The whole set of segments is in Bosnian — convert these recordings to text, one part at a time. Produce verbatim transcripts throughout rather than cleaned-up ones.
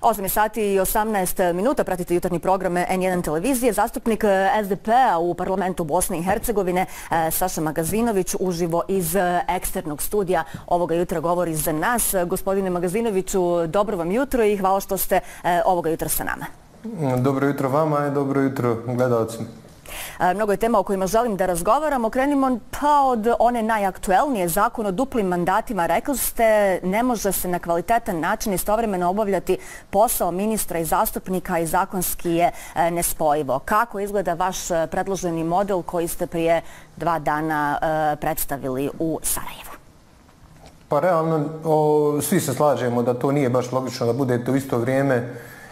osam sati i osamnaest minuta, pratite jutarnji program en jedan televizije. Zastupnik es de pe-a u parlamentu Bosne i Hercegovine, Saša Magazinović, uživo iz eksternog studija ovoga jutra govori za nas. Gospodine Magazinoviću, dobro vam jutro i hvala što ste ovoga jutra sa nama. Dobro jutro vama i dobro jutro gledalcima. Mnogo je tema o kojima želim da razgovaramo. Krenimo pa od one najaktuelnije, zakon o duplim mandatima. Rekli ste, ne može se na kvalitetan način istovremeno obavljati posao ministra i zastupnika i zakonski je nespojivo. Kako izgleda vaš predloženi model koji ste prije dva dana predstavili u Sarajevu? Pa realno, o, svi se slažemo da to nije baš logično da budete u isto vrijeme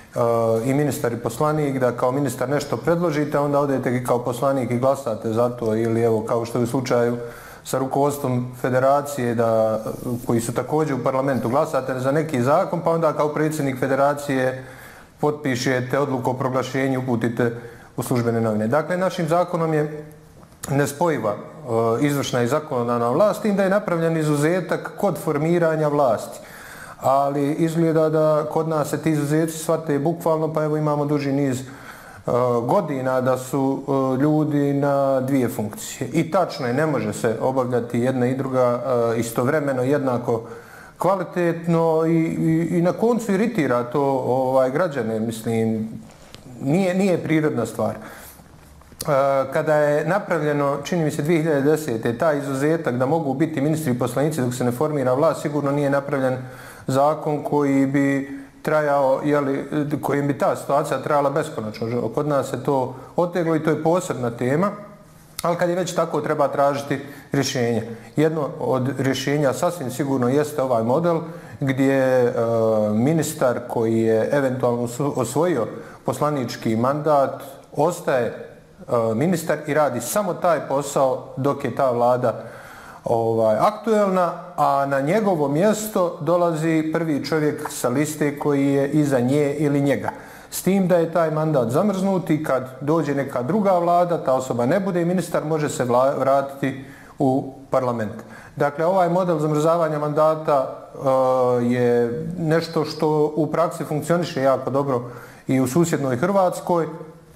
i ministar i poslanik, da kao ministar nešto predložite, onda odete i kao poslanik i glasate za to, ili evo kao što je u slučaju sa rukovodstvom federacije, da, koji su također u parlamentu, glasate za neki zakon, pa onda kao predsjednik federacije potpišete odluku o proglašenju, uputite u službene novine. Dakle, našim zakonom je nespojiva izvršna i zakonodavna vlast, tim da je napravljen izuzetak kod formiranja vlasti. Ali izgleda da kod nas se ti izuzeci shvate bukvalno, pa evo imamo duži niz uh, godina da su uh, ljudi na dvije funkcije. I tačno je, ne može se obavljati jedna i druga uh, istovremeno, jednako kvalitetno i, i, i na koncu iritira to ovaj, građane, mislim, nije, nije prirodna stvar. Uh, kada je napravljeno, čini mi se dvije hiljade desete. taj izuzetak da mogu biti ministri i poslanici dok se ne formira vlast, sigurno nije napravljen zakon koji bi trajao, jeli, kojim bi ta situacija trajala beskonačno. Kod nas se to oteglo i to je posebna tema, ali kad je već tako treba tražiti rješenje. Jedno od rješenja sasvim sigurno jeste ovaj model gdje e, ministar koji je eventualno osvojio poslanički mandat ostaje e, ministar i radi samo taj posao dok je ta vlada Ovaj, aktuelna, a na njegovo mjesto dolazi prvi čovjek sa liste koji je iza nje ili njega. S tim da je taj mandat zamrznut i kad dođe neka druga vlada, ta osoba ne bude ministar, može se vratiti u parlament. Dakle, ovaj model zamrzavanja mandata uh, je nešto što u praksi funkcioniše jako dobro i u susjednoj Hrvatskoj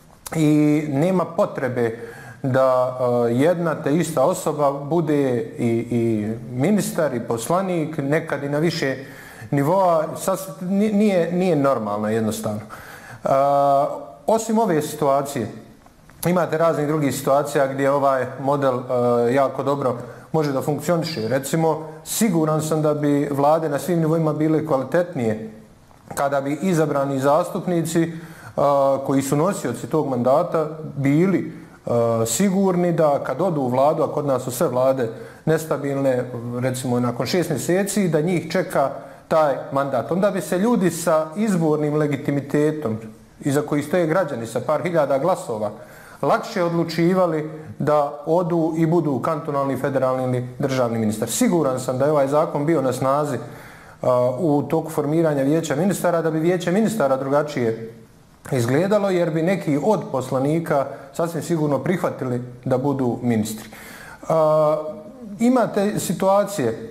i nema potrebe da uh, jedna te ista osoba bude i, i ministar i poslanik, nekad i na više nivoa, sas, nije, nije normalno jednostavno. Uh, osim ove situacije, imate raznih drugih situacija gdje ovaj model uh, jako dobro može da funkcioniše. Recimo, siguran sam da bi vlade na svim nivoima bile kvalitetnije kada bi izabrani zastupnici uh, koji su nosioci tog mandata bili Uh, sigurni da kad odu u vladu, a kod nas su sve vlade nestabilne, recimo nakon šest mjeseci, da njih čeka taj mandat. Onda bi se ljudi sa izbornim legitimitetom, iza koji stoje građani sa par hiljada glasova, lakše odlučivali da odu i budu kantonalni, federalni ili državni ministar. Siguran sam da je ovaj zakon bio na snazi uh, u toku formiranja vijeća ministara, da bi vijeće ministara drugačije izgledalo, jer bi neki od poslanika sasvim sigurno prihvatili da budu ministri. Uh, imate situacije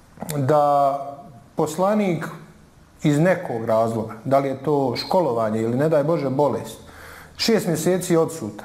da poslanik iz nekog razloga, da li je to školovanje ili ne daj Bože bolest, šest mjeseci je odsutan.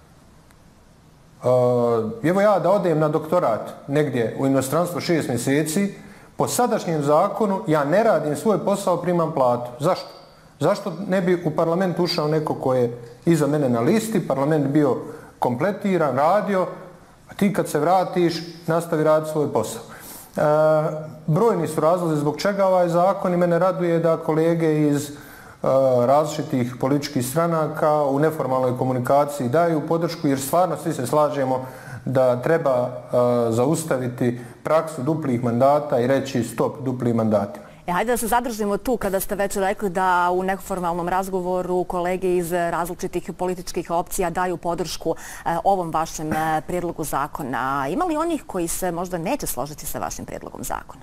Uh, evo ja da odem na doktorat negdje u inostranstvo šest mjeseci, po sadašnjem zakonu ja ne radim svoj posao, primam platu. Zašto? Zašto ne bi u parlament ušao neko ko je iza mene na listi, parlament bio kompletiran, radio, a ti kad se vratiš nastavi raditi svoj posao. E, brojni su razlozi zbog čega ovaj zakon i mene raduje da kolege iz e, različitih političkih stranaka u neformalnoj komunikaciji daju podršku, jer stvarno svi se slažemo da treba e, zaustaviti praksu duplih mandata i reći stop duplim mandatima. E, hajde da se zadržimo tu kada ste već rekli da u neformalnom razgovoru kolege iz različitih političkih opcija daju podršku e, ovom vašem e, prijedlogu zakona. Ima li onih koji se možda neće složiti sa vašim prijedlogom zakona?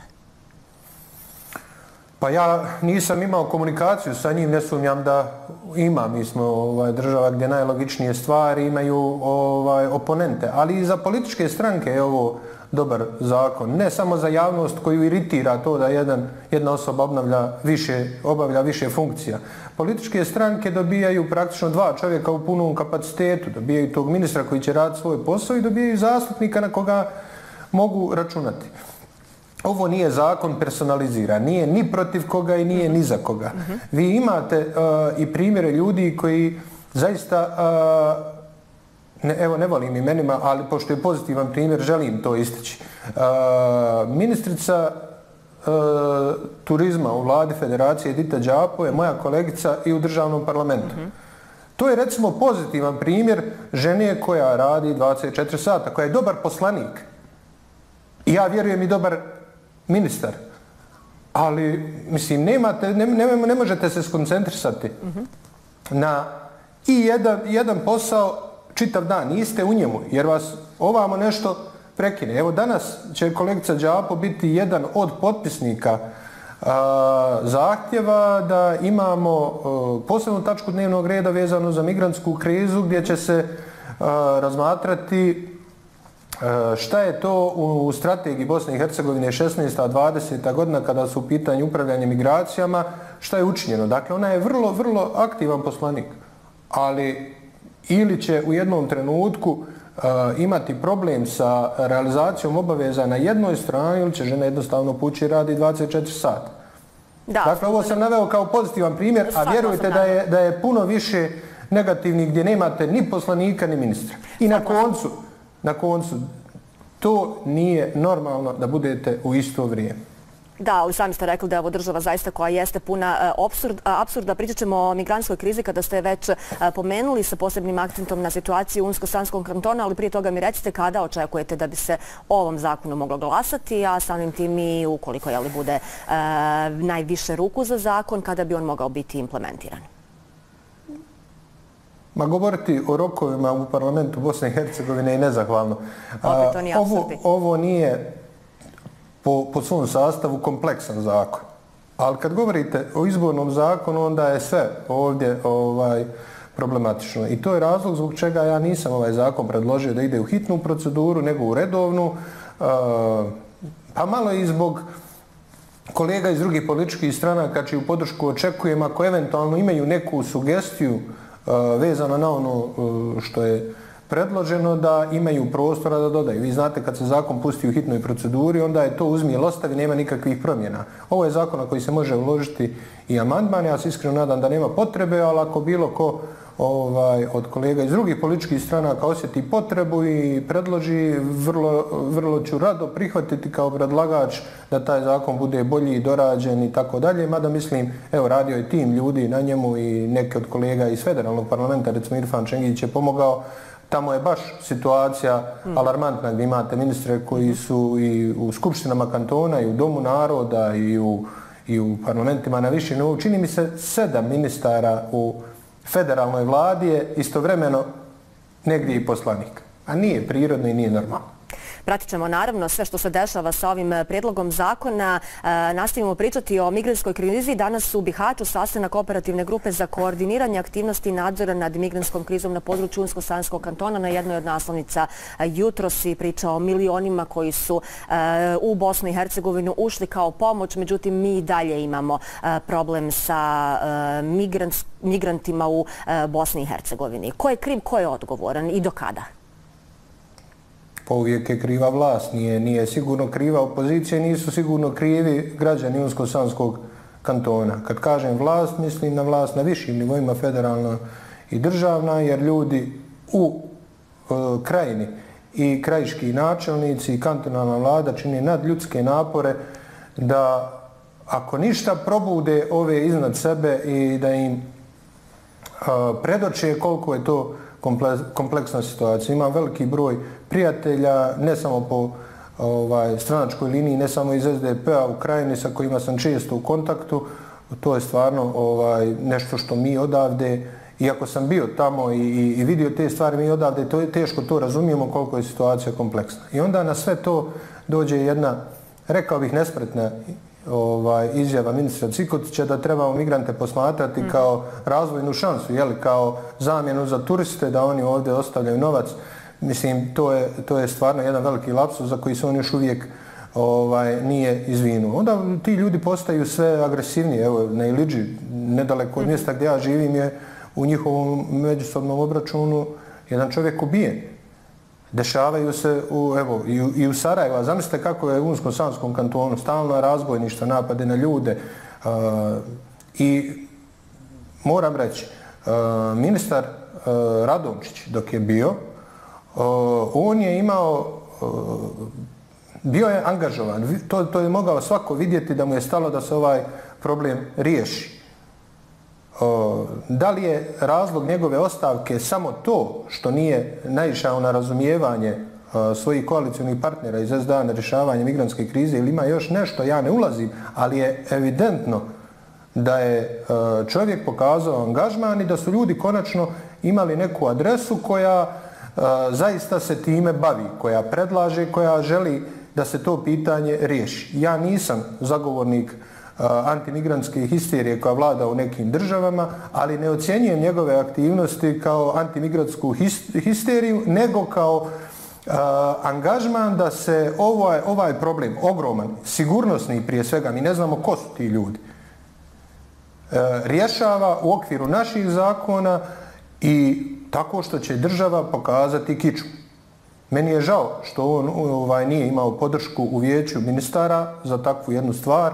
Pa ja nisam imao komunikaciju sa njim, ne sumnjam da ima. Mi smo ovaj, država gdje najlogičnije stvari imaju ovaj, oponente. Ali i za političke stranke je ovo dobar zakon. Ne samo za javnost koju iritira to da jedan, jedna osoba obnavlja više, obavlja više funkcija. Političke stranke dobijaju praktično dva čovjeka u punom kapacitetu. Dobijaju tog ministra koji će raditi svoj posao i dobijaju zastupnika na koga mogu računati. Ovo nije zakon personaliziran, nije ni protiv koga i nije ni za koga. Mm-hmm. Vi imate uh, i primjere ljudi koji zaista, uh, ne, evo ne volim imenima, ali pošto je pozitivan primjer, želim to istići. Uh, ministrica uh, turizma u vladi Federacije Edita Đapo je moja kolegica i u državnom parlamentu. Mm-hmm. To je recimo pozitivan primjer žene koja radi dvadeset četiri sata, koja je dobar poslanik. I ja vjerujem i dobar ministar. Ali, mislim, nemate, ne, ne, ne možete se skoncentrisati mm-hmm. na i jedan, jedan posao čitav dan. Niste u njemu, jer vas ovamo nešto prekine. Evo, danas će kolegica Đapo biti jedan od potpisnika a, zahtjeva da imamo a, posebnu tačku dnevnog reda vezanu za migrantsku krizu, gdje će se a, razmatrati šta je to u strategiji Bosne i Hercegovine šesnaesta dvadeseta godina kada su u pitanju upravljanja migracijama, šta je učinjeno. Dakle, ona je vrlo, vrlo aktivan poslanik, ali ili će u jednom trenutku uh, imati problem sa realizacijom obaveza na jednoj strani ili će žena jednostavno pući radi dvadeset četiri sata. Da, dakle, ovo sam naveo kao pozitivan primjer, a vjerujte da je, da je puno više negativnih gdje nemate ni poslanika ni ministra. I na koncu, Na koncu, to nije normalno da budete u isto vrijeme. Da, ali sami ste rekli da je ovo država zaista koja jeste puna apsurd, apsurda. Pričat ćemo o migrantskoj krizi kada ste već pomenuli sa posebnim akcentom na situaciju u Unsko-Sanskom kantonu, ali prije toga mi recite kada očekujete da bi se o ovom zakonu moglo glasati, a samim tim i ukoliko je li bude e, najviše ruku za zakon, kada bi on mogao biti implementiran. Ma govoriti o rokovima u parlamentu Bosne i Hercegovine je nezahvalno. Opet oni ovo, ovo nije po, po svom sastavu kompleksan zakon. Ali kad govorite o izbornom zakonu, onda je sve ovdje ovaj, problematično. I to je razlog zbog čega ja nisam ovaj zakon predložio da ide u hitnu proceduru, nego u redovnu. Pa malo i zbog kolega iz drugih političkih stranaka čiju podršku očekujem, ako eventualno imaju neku sugestiju vezano na ono što je predloženo, da imaju prostora da dodaju. Vi znate, kad se zakon pusti u hitnoj proceduri, onda je to uzmi ili ostavi, nema nikakvih promjena. Ovo je zakon na koji se može uložiti i amandman. Ja se iskreno nadam da nema potrebe, ali ako bilo ko ovaj, od kolega iz drugih političkih stranaka osjeti potrebu i predloži, vrlo, vrlo ću rado prihvatiti kao predlagač da taj zakon bude bolji i dorađen i tako dalje. Mada mislim, evo, radio je tim ljudi na njemu i neki od kolega iz federalnog parlamenta, recimo Irfan Čengić je pomogao. Tamo je baš situacija alarmantna gdje imate ministre koji su i u skupštinama kantona i u Domu naroda i u, i u parlamentima na višem nivou. Čini mi se sedam ministara u federalnoj vladi je istovremeno negdje i poslanik. A nije prirodno i nije normalno. Pratit ćemo naravno sve što se dešava sa ovim prijedlogom zakona. Nastavimo pričati o migrantskoj krizi. Danas u Bihaću sastanak operativne grupe za koordiniranje aktivnosti i nadzora nad migrantskom krizom na području Unsko-Sanskog kantona. Na jednoj od naslovnica jutros si priča o milionima koji su u Bosnu i Hercegovinu ušli kao pomoć. Međutim, mi i dalje imamo problem sa migrantima u Bosni i Hercegovini. Ko je kriv, ko je odgovoran i do kada? Pa uvijek je kriva vlast, nije, nije sigurno kriva opozicija, nisu sigurno krivi građani Unsko-Sanskog kantona. Kad kažem vlast, mislim na vlast na višim nivoima, federalna i državna, jer ljudi u e, krajini i krajiški načelnici i kantonalna vlada čine nadljudske napore da, ako ništa, probude ove iznad sebe i da im e, predoče koliko je to kompleksna situacija. Imam veliki broj prijatelja, ne samo po ovaj, stranačkoj liniji, ne samo iz es de pe-a u krajini sa kojima sam često u kontaktu. To je stvarno ovaj, nešto što mi odavde, iako sam bio tamo i, i, i vidio te stvari, mi odavde to je teško to razumijemo koliko je situacija kompleksna. I onda na sve to dođe jedna, rekao bih, nespretna ovaj, izjava ministra Cikotića da trebamo migrante posmatrati mm. kao razvojnu šansu, jeli, kao zamjenu za turiste, da oni ovdje ostavljaju novac. mislim, to je, to je stvarno jedan veliki lapsus za koji se on još uvijek ovaj, nije izvinuo. Onda ti ljudi postaju sve agresivniji. Evo, na Iliđi, nedaleko od mjesta gdje ja živim, je u njihovom međusobnom obračunu jedan čovjek ubijen. Dešavaju se u, evo, i, u, i u Sarajevu. Zamislite kako je u Unsko-Sanskom kantonu, stalno razbojništvo, napade na ljude. Uh, I moram reći, uh, ministar uh, Radomčić dok je bio, uh, on je imao, uh, bio je angažovan. To, to je mogao svako vidjeti da mu je stalo da se ovaj problem riješi. Da li je razlog njegove ostavke samo to što nije naišao na razumijevanje svojih koalicijnih partnera iz S D A na rješavanje migrantske krize ili ima još nešto, ja ne ulazim, ali je evidentno da je čovjek pokazao angažman i da su ljudi konačno imali neku adresu koja zaista se time bavi, koja predlaže, koja želi da se to pitanje riješi. Ja nisam zagovornik antimigrantske histerije koja vlada u nekim državama, ali ne ocjenjujem njegove aktivnosti kao antimigrantsku histeriju, nego kao uh, angažman da se ovaj, ovaj problem, ogroman, sigurnosni prije svega, mi ne znamo ko su ti ljudi, uh, rješava u okviru naših zakona i tako što će država pokazati kiču. Meni je žao što on ovaj, nije imao podršku u vijeću ministara za takvu jednu stvar.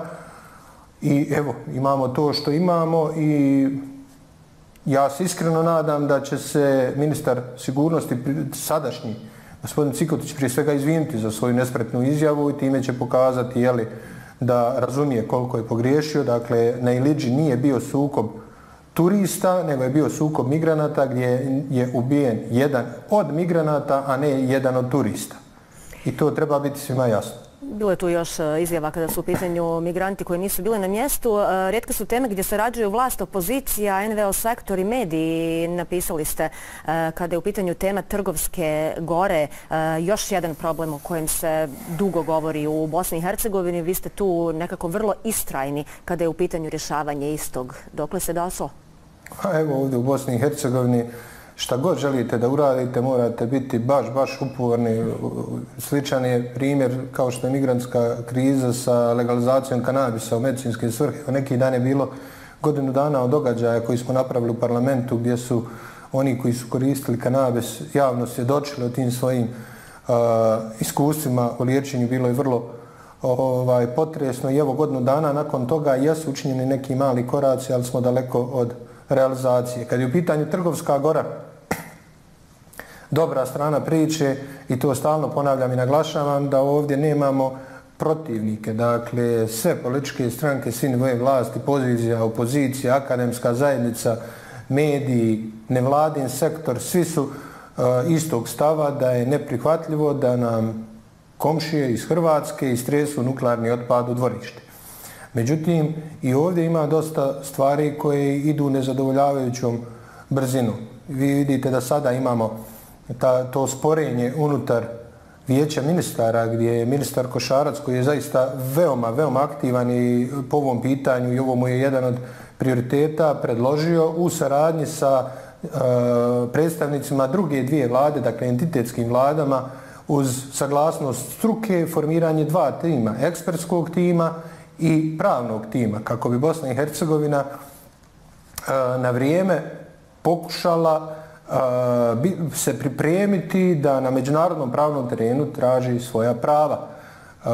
I evo, imamo to što imamo i ja se iskreno nadam da će se ministar sigurnosti sadašnji, gospodin Cikotić, prije svega izvinuti za svoju nespretnu izjavu i time će pokazati jeli, da razumije koliko je pogriješio. Dakle, na Iliđi nije bio sukob turista, nego je bio sukob migranata gdje je ubijen jedan od migranata, a ne jedan od turista. I to treba biti svima jasno. Bilo je tu još izjava kada su u pitanju migranti koji nisu bili na mjestu. Rijetke su teme gdje sarađuju vlast, opozicija, N V O sektor i mediji. Napisali ste kada je u pitanju tema Trgovske gore još jedan problem o kojem se dugo govori u Bosni i Hercegovini. Vi ste tu nekako vrlo istrajni kada je u pitanju rješavanje istog. Dokle se došlo? A evo ovdje u Bosni i Hercegovini šta god želite da uradite, morate biti baš, baš uporni. Sličan je primjer kao što je migrantska kriza sa legalizacijom kanabisa u medicinske svrhe. Neki dan je bilo godinu dana od događaja koji smo napravili u parlamentu gdje su oni koji su koristili kanabis javno svjedočili o tim svojim uh, iskustvima u liječenju. Bilo je vrlo ovaj, potresno i evo godinu dana nakon toga jesu učinjeni neki mali koraci, ali smo daleko od realizacije. Kad je u pitanju Trgovska gora, dobra strana priče, i to stalno ponavljam i naglašavam, da ovdje nemamo protivnike. Dakle, sve političke stranke, svi nivoje vlasti, pozicija, opozicija, akademska zajednica, mediji, nevladin sektor, svi su uh, istog stava da je neprihvatljivo da nam komšije iz Hrvatske istresu nuklearni otpad u dvorište. Međutim, i ovdje ima dosta stvari koje idu nezadovoljavajućom brzinom. Vi vidite da sada imamo ta, to sporenje unutar vijeća ministara gdje je ministar Košarac, koji je zaista veoma, veoma aktivan i po ovom pitanju i ovo mu je jedan od prioriteta, predložio u saradnji sa e, predstavnicima druge dvije vlade, dakle entitetskim vladama, uz saglasnost struke formiranje dva tima, ekspertskog tima i pravnog tima, kako bi Bosna i Hercegovina e, na vrijeme pokušala e, se pripremiti da na međunarodnom pravnom terenu traži svoja prava. E,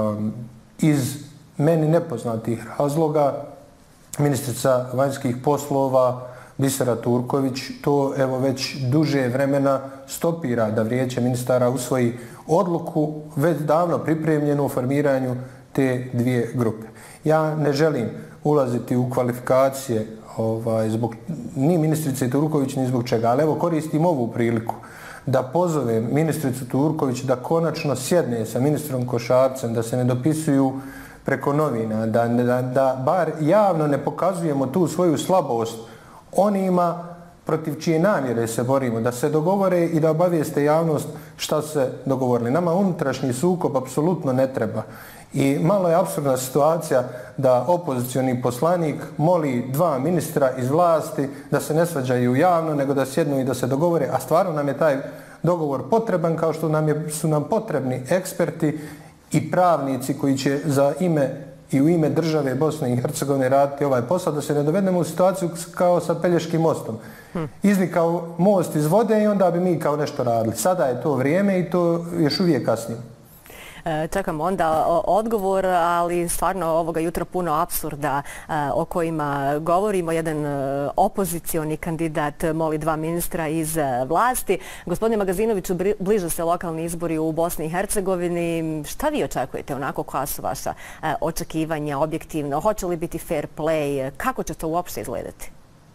iz meni nepoznatih razloga ministrica vanjskih poslova Bisera Turković to evo već duže vremena stopira da vijeće ministara usvoji odluku već davno pripremljenu o formiranju te dvije grupe. Ja ne želim ulaziti u kvalifikacije ovaj, zbog ni ministrice Turković ni zbog čega, ali evo koristim ovu priliku da pozovem ministricu Turković da konačno sjedne sa ministrom Košarcem, da se ne dopisuju preko novina, da, da, da bar javno ne pokazujemo tu svoju slabost onima protiv čije namjere se borimo, da se dogovore i da obavijeste javnost šta se dogovorili. Nama unutrašnji sukob apsolutno ne treba. I malo je apsurdna situacija da opozicioni poslanik moli dva ministra iz vlasti da se ne svađaju javno, nego da sjednu i da se dogovore, a stvarno nam je taj dogovor potreban, kao što nam je, su nam potrebni eksperti i pravnici koji će za ime i u ime države Bosne i Hercegovine raditi ovaj posao, da se ne dovedemo u situaciju kao sa Pelješkim mostom. Hmm. Iznikao most iz vode i onda bi mi kao nešto radili. Sada je to vrijeme i to još uvijek kasnije. Čekamo onda odgovor, ali stvarno ovoga jutra puno apsurda o kojima govorimo. Jedan opozicioni kandidat moli dva ministra iz vlasti. Gospodine Magazinoviću, bliže se lokalni izbori u Bosni i Hercegovini. Šta vi očekujete onako, koja su vaša očekivanja objektivno? Hoće li biti fair play? Kako će to uopšte izgledati?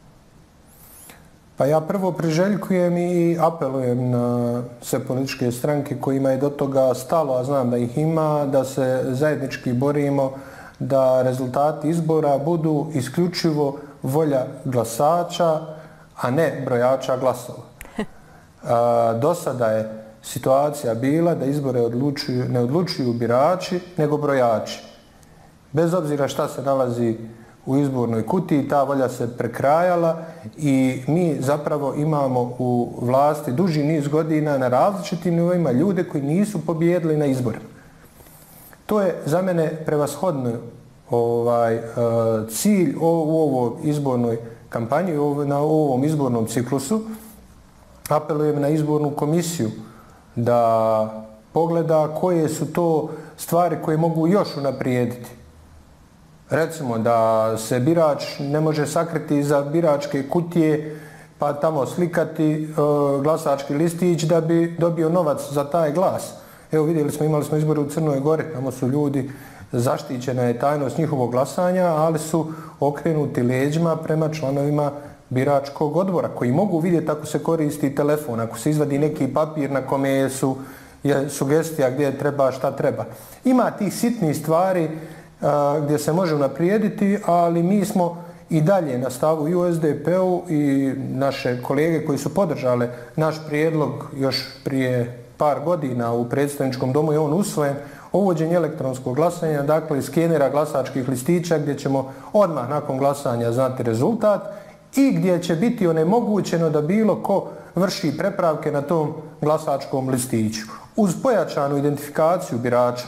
Pa ja prvo priželjkujem i apelujem na sve političke stranke kojima je do toga stalo, a znam da ih ima, da se zajednički borimo da rezultati izbora budu isključivo volja glasača, a ne brojača glasova. Do sada je situacija bila da izbore odlučuju, ne odlučuju birači, nego brojači. Bez obzira šta se nalazi u izbornoj kutiji, ta volja se prekrajala i mi zapravo imamo u vlasti duži niz godina na različitim nivoima ljude koji nisu pobijedili na izborima. To je za mene prevashodno ovaj, cilj u ovoj izbornoj kampanji, na ovom izbornom ciklusu. Apelujem na izbornu komisiju da pogleda koje su to stvari koje mogu još unaprijediti. Recimo da se birač ne može sakriti iza biračke kutije pa tamo slikati e, glasački listić da bi dobio novac za taj glas. Evo vidjeli smo, imali smo izbore u Crnoj Gori, tamo su ljudi, zaštićena je tajnost njihovog glasanja, ali su okrenuti leđima prema članovima biračkog odbora koji mogu vidjeti ako se koristi telefon, ako se izvadi neki papir na kome su je sugestija gdje treba, šta treba. Ima tih sitnih stvari gdje se može unaprijediti, ali mi smo i dalje na stavu i u S D P-u i naše kolege koji su podržale naš prijedlog još prije par godina u predstavničkom domu i on usvojen, uvođenje elektronskog glasanja, dakle skenera glasačkih listića gdje ćemo odmah nakon glasanja znati rezultat i gdje će biti onemogućeno da bilo ko vrši prepravke na tom glasačkom listiću. Uz pojačanu identifikaciju birača.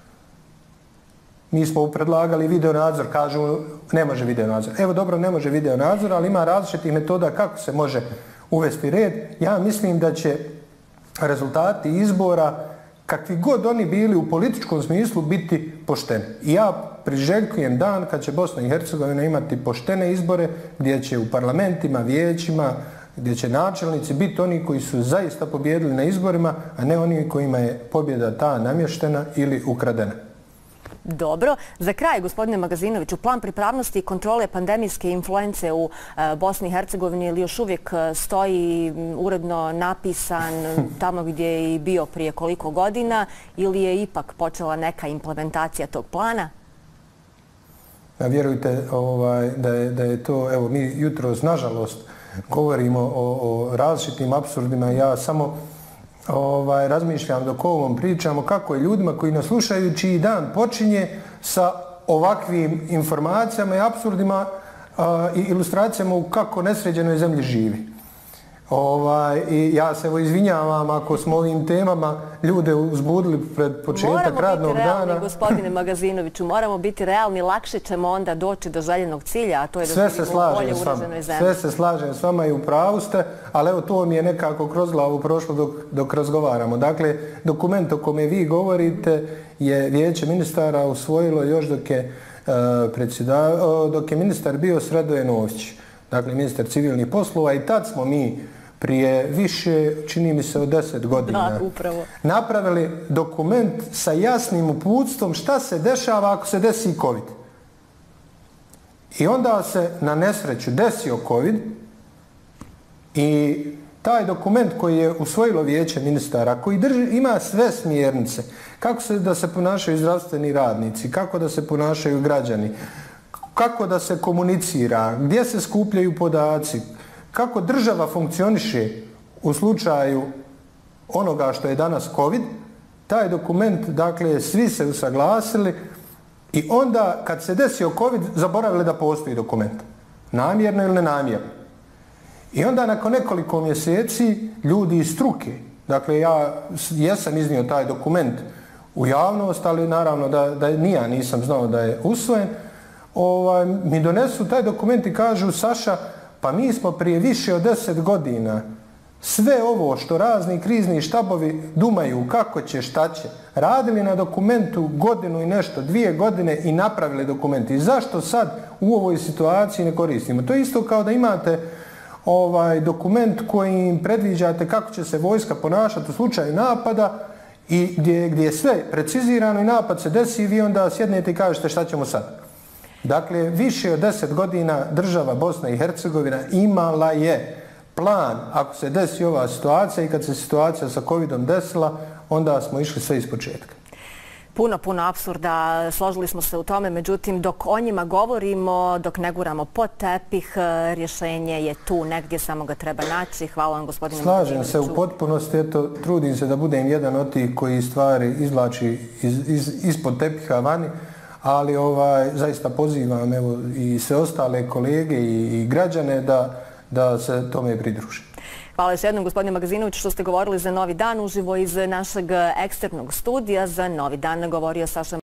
Mi smo predlagali video nadzor, kažu ne može video nadzor. Evo dobro, ne može video nadzor, ali ima različitih metoda kako se može uvesti red. Ja mislim da će rezultati izbora, kakvi god oni bili u političkom smislu, biti pošteni. I ja priželjkujem dan kad će Bosna i Hercegovina imati poštene izbore, gdje će u parlamentima, vijećima, gdje će načelnici biti oni koji su zaista pobjedili na izborima, a ne oni kojima je pobjeda ta namještena ili ukradena. Dobro. Za kraj, gospodine Magazinoviću, plan pripravnosti i kontrole pandemijske influence u Bosni i Hercegovini ili još uvijek stoji uredno napisan tamo gdje je i bio prije koliko godina ili je ipak počela neka implementacija tog plana? A vjerujte ovaj, da, je, da je to, evo mi jutros nažalost govorimo o, o različitim apsurdima, ja samo Ovaj, razmišljam dok o ovom pričamo kako je ljudima koji nas slušaju čiji dan počinje sa ovakvim informacijama i apsurdima a, i ilustracijama u kako nesređenoj zemlji živi. Ovaj, i ja se evo izvinjavam ako smo ovim temama ljude uzbudili pred početak radnog dana. Moramo biti realni, gospodine Magazinoviću, moramo biti realni, lakše ćemo onda doći do željenog cilja, a to je da živimo u bolje uređenoj zemlji. Sve se slažem s vama i u pravu ste, ali evo to mi je nekako kroz glavu prošlo dok, dok razgovaramo. Dakle, dokument o kome vi govorite je Vijeće ministara usvojilo još dok je, uh, predsjeda, uh, dok je ministar bio Sredoje Nović, dakle ministar civilnih poslova, i tad smo mi prije više, čini mi se, od deset godina da, upravo. napravili dokument sa jasnim uputstvom šta se dešava ako se desi COVID. I onda se na nesreću desio COVID i taj dokument koji je usvojilo Vijeće ministara, koji drži, ima sve smjernice, kako se da se ponašaju zdravstveni radnici, kako da se ponašaju građani, kako da se komunicira, gdje se skupljaju podaci, kako država funkcioniše u slučaju onoga što je danas COVID, taj dokument, dakle, svi se usaglasili i onda kad se desio COVID, zaboravili da postoji dokument. Namjerno ili nenamjerno. I onda nakon nekoliko mjeseci ljudi iz struke, Dakle, ja jesam iznio taj dokument u javnost, ali naravno da, da ni ja nisam znao da je usvojen. Ovaj, mi donesu taj dokument i kažu, Saša, pa mi smo prije više od deset godina sve ovo što razni krizni štabovi dumaju kako će, šta će, radili na dokumentu godinu i nešto, dvije godine i napravili dokument. I zašto sad u ovoj situaciji ne koristimo? To je isto kao da imate ovaj dokument kojim predviđate kako će se vojska ponašati u slučaju napada i gdje, gdje je sve precizirano i napad se desi i vi onda sjednete i kažete šta ćemo sad. Dakle, više od deset godina država Bosna i Hercegovina imala je plan, ako se desi ova situacija i kad se situacija sa covidom desila, onda smo išli sve iz početka. Puno, puno apsurda, složili smo se u tome, međutim dok o njima govorimo, dok ne guramo pod tepih, rješenje je tu negdje, samo ga treba naći. Hvala vam, gospodine Slažem Martinoviću. se u potpunosti, eto, trudim se da budem jedan od tih koji stvari izvlači iz, iz, ispod tepiha vani, ali ovaj, zaista pozivam evo, i sve ostale kolege i, i građane da, da se tome pridruže. Hvala još jednom, gospodine Magazinović, što ste govorili za Novi dan uživo iz našeg eksternog studija. Za Novi dan govorio Saša